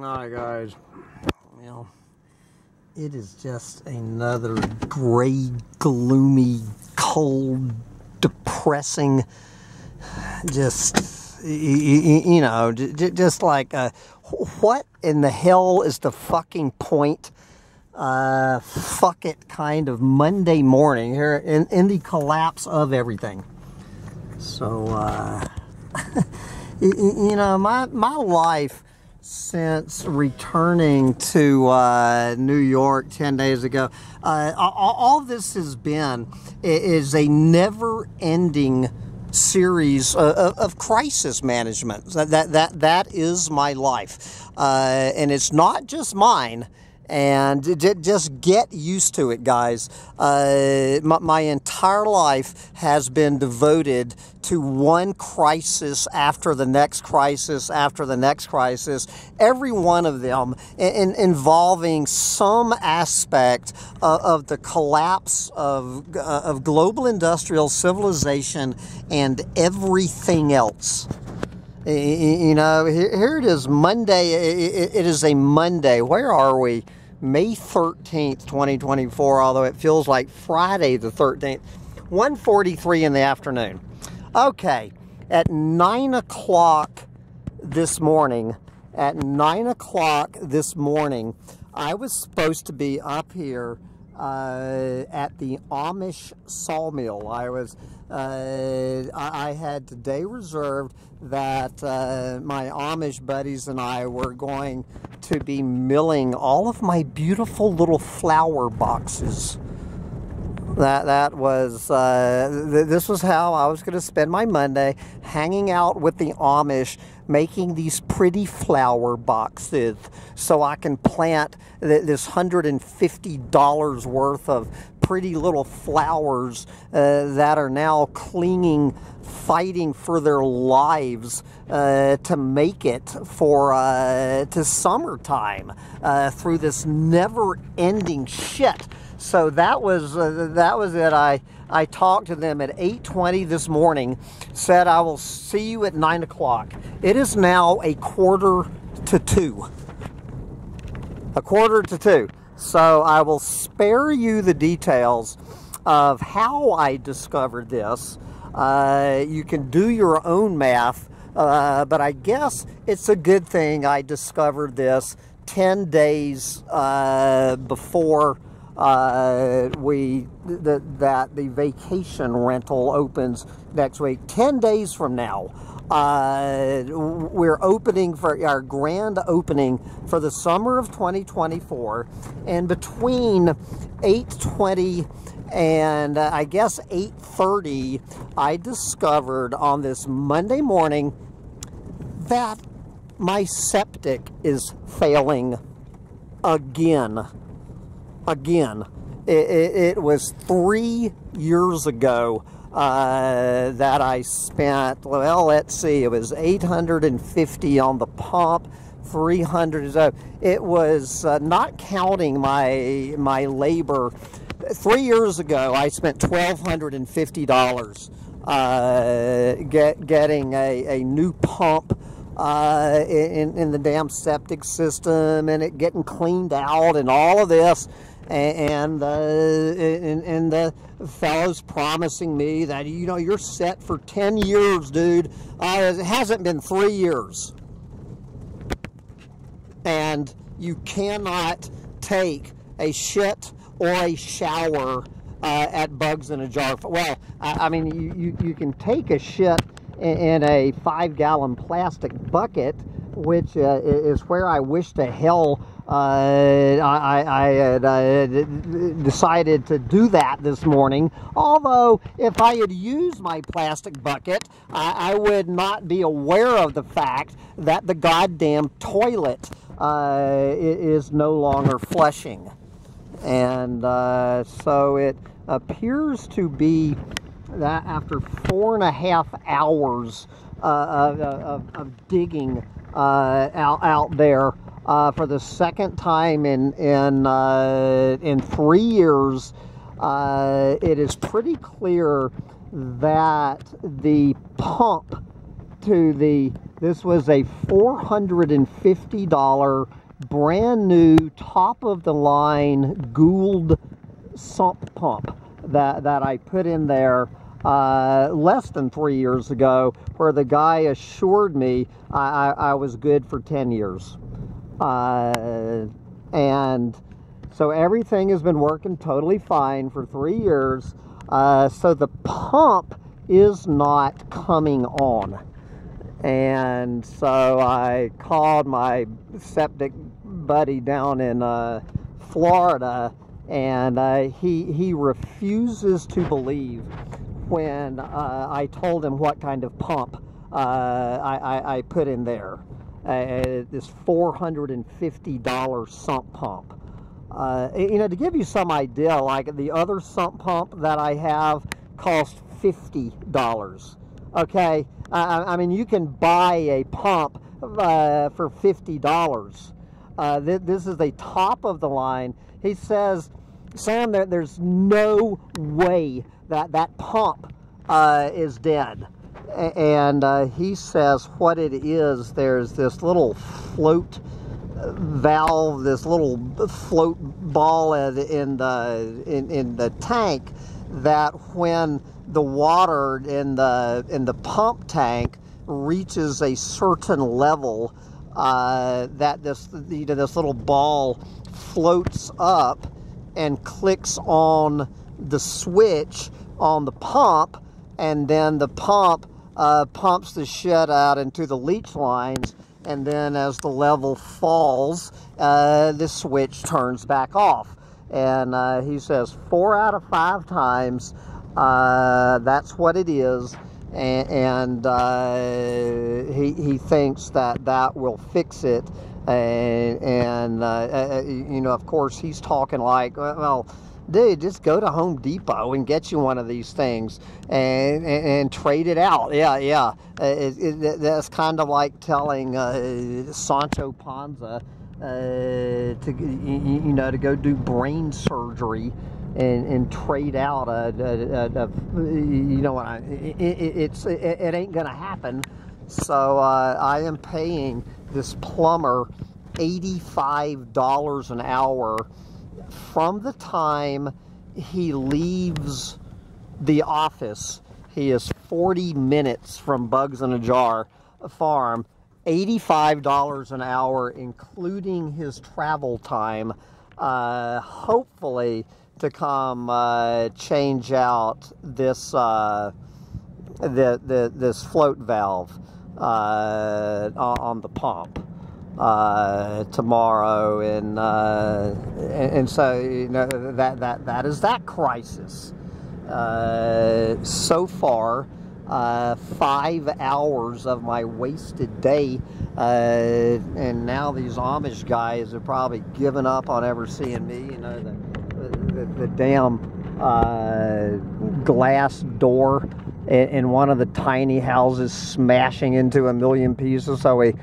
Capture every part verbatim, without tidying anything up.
Alright guys, well, it is just another gray, gloomy, cold, depressing, just, you know, just like, uh, what in the hell is the fucking point? Uh, fuck it kind of Monday morning here in, in the collapse of everything. So, uh, you know, my, my life since returning to uh, New York ten days ago, uh, all, all this has been is a never-ending series of, of crisis management. That, that, that is my life. Uh, and it's not just mine. And just get used to it, guys. Uh, my, my entire life has been devoted to one crisis after the next crisis after the next crisis. Every one of them in, in, involving some aspect of, of the collapse of, uh, of global industrial civilization and everything else. You know, here it is, Monday. It is a Monday. Where are we? May thirteenth, twenty twenty-four, although it feels like Friday the thirteenth. one forty-three in the afternoon. Okay, at nine o'clock this morning, at nine o'clock this morning, I was supposed to be up here uh, at the Amish sawmill. I was, uh, I had today reserved that uh, my Amish buddies and I were going to be milling all of my beautiful little flower boxes. That that was, uh, th this was how I was going to spend my Monday, hanging out with the Amish, making these pretty flower boxes so I can plant th this one hundred fifty dollars worth of pretty little flowers uh, that are now clinging, fighting for their lives uh, to make it for uh, to summertime uh, through this never-ending shit. So that was uh, that was it. I I talked to them at eight twenty this morning. Said I will see you at nine o'clock. It is now a quarter to two. A quarter to two. So I will spare you the details of how I discovered this. Uh, you can do your own math, uh, but I guess it's a good thing I discovered this ten days uh, before uh, we th that the vacation rental opens next week. ten days from now. Uh, we're opening for our grand opening for the summer of twenty twenty-four, and between eight twenty and uh, I guess eight thirty, I discovered on this Monday morning that my septic is failing again. Again. It, it, it was three years ago Uh, that I spent, well, let's see, it was eight hundred fifty on the pump, three hundred, so it was uh, not counting my my labor. Three years ago, I spent twelve hundred fifty dollars uh, get, getting a, a new pump uh, in, in the damn septic system, and it getting cleaned out and all of this. And, uh, and, and the fellow's promising me that, you know, you're set for ten years, dude. Uh, it hasn't been three years. And you cannot take a shit or a shower uh, at Bugs in a Jar. Well, I, I mean, you, you, you can take a shit in, in a five-gallon plastic bucket, which uh, is where I wish to hell Uh, I, I had uh, decided to do that this morning. Although, if I had used my plastic bucket, I, I would not be aware of the fact that the goddamn toilet uh, is no longer flushing. And uh, so it appears to be that after four and a half hours uh, of, of, of digging uh, out, out there, Uh, for the second time in in uh, in three years, uh, it is pretty clear that the pump to the, this was a four hundred fifty dollar brand new top of the line Gould sump pump that, that I put in there uh, less than three years ago, where the guy assured me I, I, I was good for ten years. Uh, and so everything has been working totally fine for three years. Uh, so the pump is not coming on. And so I called my septic buddy down in uh, Florida, and uh, he, he refuses to believe when uh, I told him what kind of pump uh, I, I, I put in there. Uh, this four hundred fifty dollar sump pump. Uh, you know, to give you some idea, like the other sump pump that I have cost fifty dollars. Okay, I, I mean, you can buy a pump uh, for fifty dollars. Uh, th this is a top of the line. He says, Sam, there, there's no way that that pump uh, is dead. And uh, he says what it is, there's this little float valve, this little float ball in the in, in the tank, that when the water in the in the pump tank reaches a certain level, uh, that this you know, this little ball floats up and clicks on the switch on the pump, and then the pump uh, pumps the shit out into the leach lines, and then as the level falls, uh, the switch turns back off. And uh, he says four out of five times, uh, that's what it is, and, and uh, he, he thinks that that will fix it. And, and uh, uh, you know, of course, he's talking like, well, dude, just go to Home Depot and get you one of these things and and, and trade it out. Yeah, yeah. Uh, it, it, that's kind of like telling uh, Sancho Panza uh, to you, you know to go do brain surgery and and trade out a, a, a, a you know what I, it, it, it's it, it ain't gonna happen. So uh, I am paying this plumber eighty-five dollars an hour from the time he leaves the office. He is forty minutes from Bugs in a Jar Farm. eighty-five dollars an hour, including his travel time, uh, hopefully to come uh, change out this uh, the, the, this float valve uh, on the pump uh tomorrow, and uh and, and so you know that that that is that crisis. Uh so far, uh five hours of my wasted day, uh and now these Amish guys have probably given up on ever seeing me. You know, the the, the damn uh glass door in, in one of the tiny houses smashing into a million pieces. So we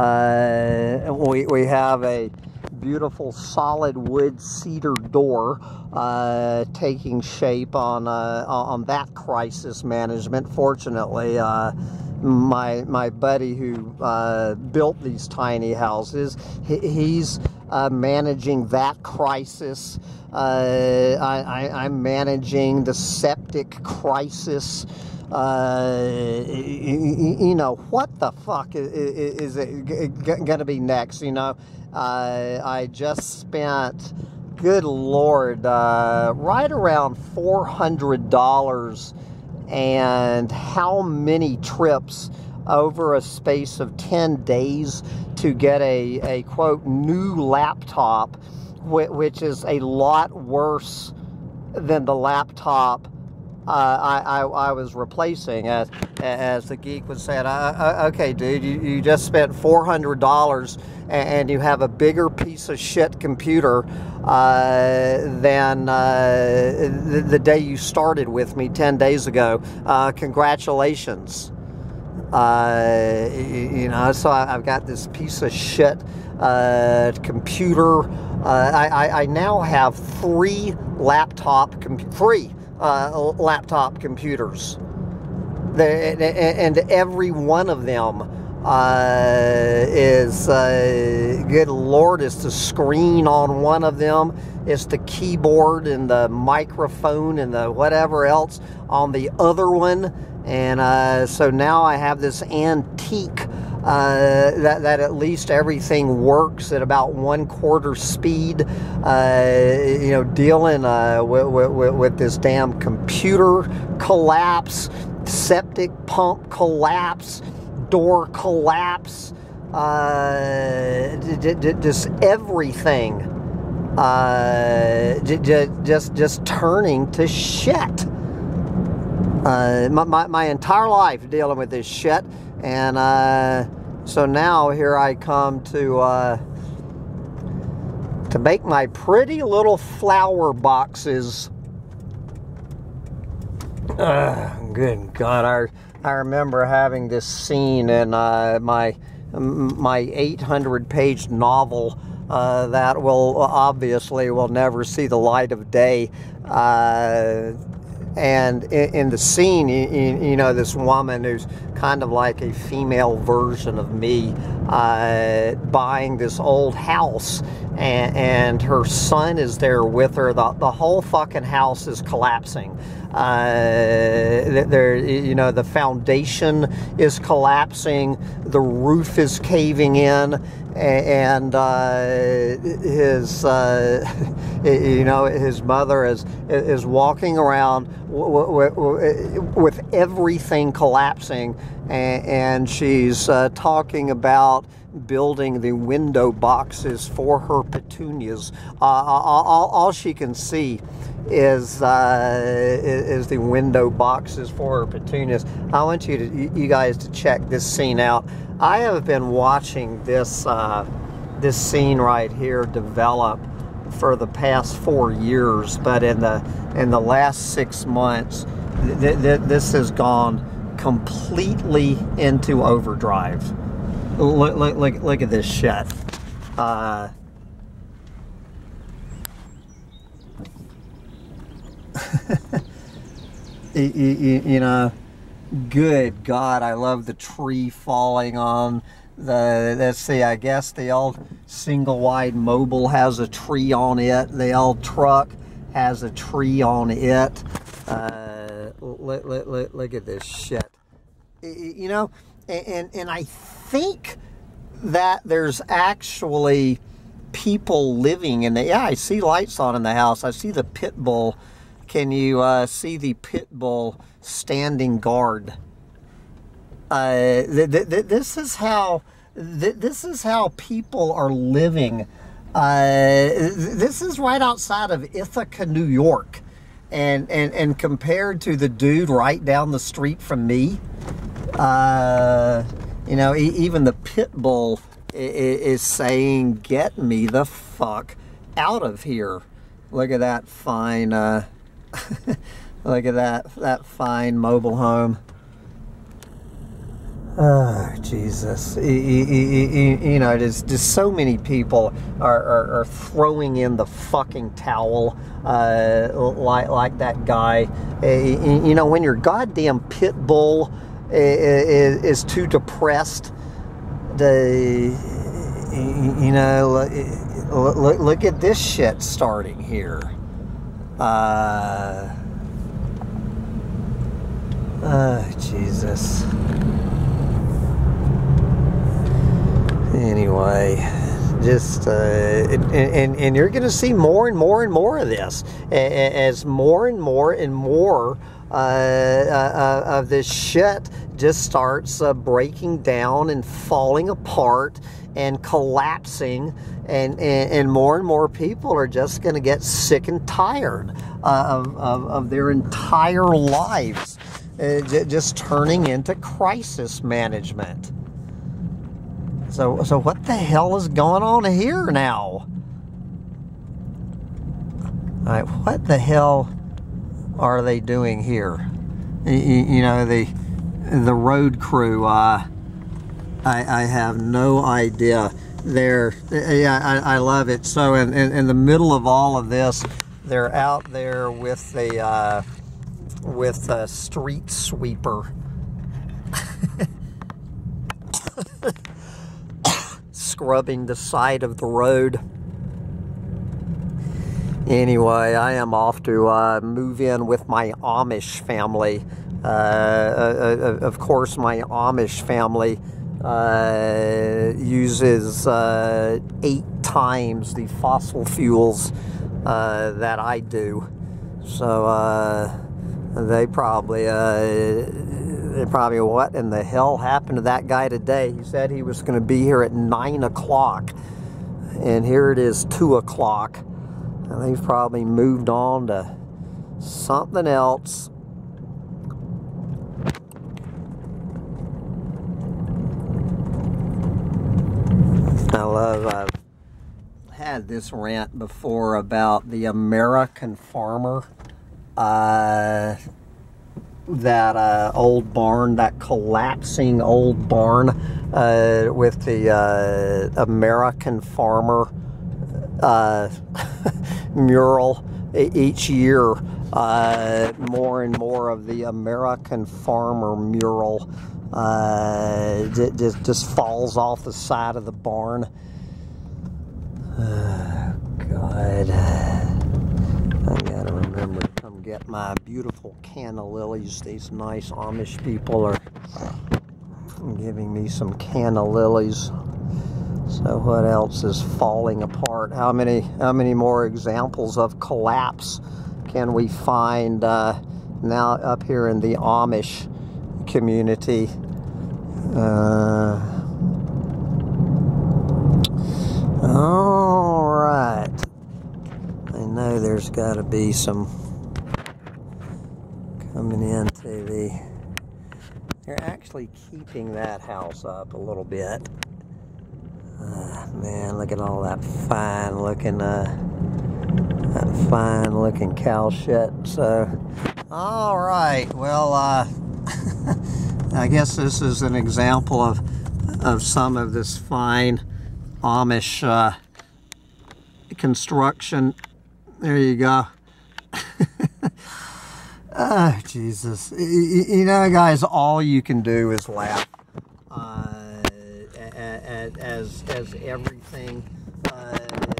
Uh, we, we have a beautiful solid wood cedar door uh, taking shape on uh, on that crisis management. Fortunately, uh, my my buddy who uh, built these tiny houses, he, he's uh, managing that crisis. Uh, I, I, I'm managing the septic crisis. Uh, you, you know, what the fuck is, is it going to be next? You know, uh, I just spent, good Lord, uh, right around four hundred dollars, and how many trips over a space of ten days to get a, a quote, new laptop, which is a lot worse than the laptop Uh, I, I, I was replacing, as, as the geek was saying. I, I, okay, dude, you, you just spent four hundred dollars and you have a bigger piece of shit computer uh, than uh, the, the day you started with me ten days ago. Uh, congratulations. Uh, you, you know, so I, I've got this piece of shit uh, computer. Uh, I, I, I now have three laptop, com three. Uh, laptop computers. and every one of them uh, is, uh, good Lord, it's the screen on one of them, it's the keyboard and the microphone and the whatever else on the other one. And uh, so now I have this antique uh, that, that at least everything works at about one quarter speed, uh, you know, dealing uh, with, with, with this damn computer collapse, septic pump collapse, door collapse, uh, just everything uh, just, just turning to shit. Uh, my, my, my entire life dealing with this shit, and uh, so now here I come to uh, to make my pretty little flower boxes. Uh, good God, I, I remember having this scene in uh, my my eight hundred page novel uh, that will obviously will never see the light of day. Uh, And in, in the scene, you, you know, this woman who's kind of like a female version of me, uh, buying this old house, and, and her son is there with her. The, the whole fucking house is collapsing. Uh, there, you know, the foundation is collapsing, the roof is caving in, and uh, his, uh, you know, his mother is is walking around with everything collapsing, and she's uh, talking about building the window boxes for her petunias. Uh, all, all she can see is uh, is the window boxes for her petunias. I want you to you guys to check this scene out. I have been watching this uh, this scene right here develop for the past four years, but in the in the last six months, th th this has gone completely into overdrive. Look, look, look, look at this shit. Uh, you, you, you know, good God, I love the tree falling on the, let's see, I guess the old single wide mobile has a tree on it. The old truck has a tree on it. Uh, look, look, look, look at this shit. You know, and, and I think that there's actually people living in the, yeah, I see lights on in the house. I see the pit bull. Can you uh, see the pit bull standing guard? Uh, th th this is how th this is how people are living. Uh, this is right outside of Ithaca, New York, and and and compared to the dude right down the street from me, uh, you know, e even the pit bull is saying, "Get me the fuck out of here." Look at that fine. Uh, look at that that fine mobile home. Oh, Jesus. You, you, you know, there's just so many people are, are, are throwing in the fucking towel uh, like, like that guy. Uh, you know, when your goddamn pit bull is, is too depressed, the, you know, look, look at this shit starting here. Uh, oh, Jesus. Anyway, just, uh, and, and, and you're going to see more and more and more of this as more and more and more uh, uh, of this shit just starts uh, breaking down and falling apart and collapsing, and, and, and more and more people are just going to get sick and tired uh, of, of, of their entire lives uh, just turning into crisis management. So, so what the hell is going on here now? All right, what the hell are they doing here? You, you know, the the road crew. Uh, I I have no idea. They're yeah, I, I love it. So in, in in the middle of all of this, they're out there with the uh, with a street sweeper. scrubbing the side of the road. Anyway, I am off to uh, move in with my Amish family. Uh, uh, of course, my Amish family uh, uses uh, eight times the fossil fuels uh, that I do. So uh, they probably, uh, they probably, what in the hell happened to that guy today? He said he was going to be here at nine o'clock, and here it is two o'clock. And they've probably moved on to something else. I love, I've had this rant before about the American farmer. Uh, that uh, old barn, that collapsing old barn uh, with the uh, American farmer uh, mural. Each year, uh, more and more of the American farmer mural uh, just, just falls off the side of the barn. Oh, God. I gotta remember to come get my beautiful canna lilies. These nice Amish people are giving me some canna lilies. So what else is falling apart? How many how many more examples of collapse can we find uh, now up here in the Amish community? Uh, all right. I know there's got to be some coming into the... They're actually keeping that house up a little bit. Uh, man, look at all that fine looking, uh, that fine looking cow shit. So, all right, well, uh, I guess this is an example of, of some of this fine Amish, uh, construction. There you go. Oh, Jesus. You, you know, guys, all you can do is laugh. Uh, As, as everything uh,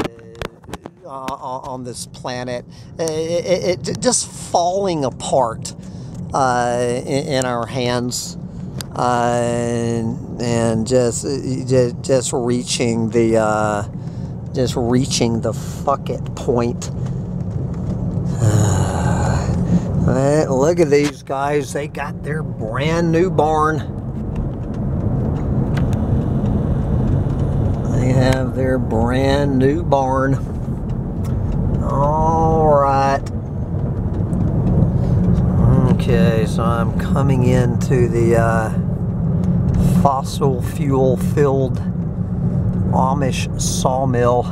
on this planet, it, it just falling apart uh, in, in our hands, uh, and just just reaching the uh, just reaching the fuck it point. Uh, look at these guys; they got their brand new barn. They have their brand new barn. All right. Okay, so I'm coming into the uh, fossil fuel filled Amish sawmill.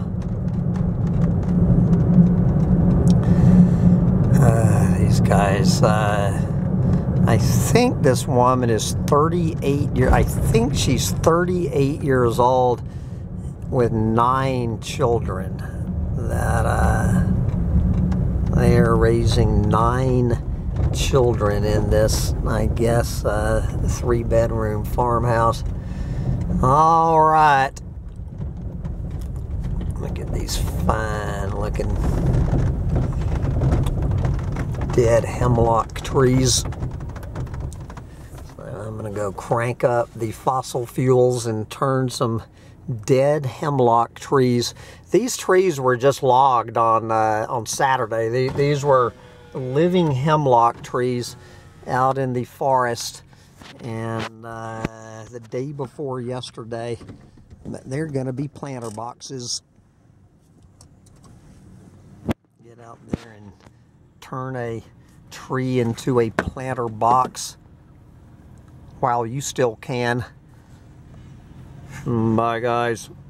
Uh, these guys, uh, I think this woman is thirty-eight years, I think she's thirty-eight years old, with nine children. That uh, they are raising nine children in this, I guess, uh, three bedroom farmhouse. All right. Look at these fine looking dead hemlock trees. So I'm gonna go crank up the fossil fuels and turn some dead hemlock trees. These trees were just logged on uh, on Saturday. These, these were living hemlock trees out in the forest, and uh, the day before yesterday, they're going to be planter boxes. Get out there and turn a tree into a planter box while you still can. Bye, guys.